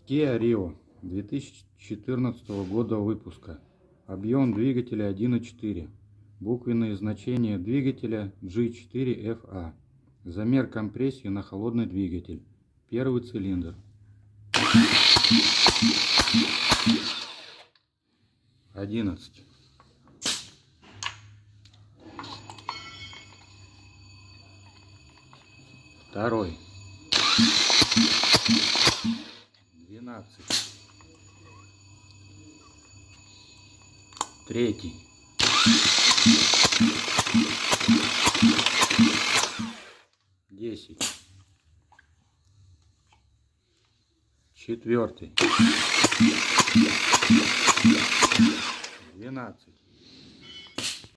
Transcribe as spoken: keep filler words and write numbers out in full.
Kia Rio две тысячи четырнадцатого года выпуска. Объем двигателя один и четыре. Буквенные значения двигателя джи четыре эф а. Замер компрессии на холодный двигатель. Первый цилиндр. одиннадцать. Второй. двенадцать. Третий. десять. Четвертый. двенадцать.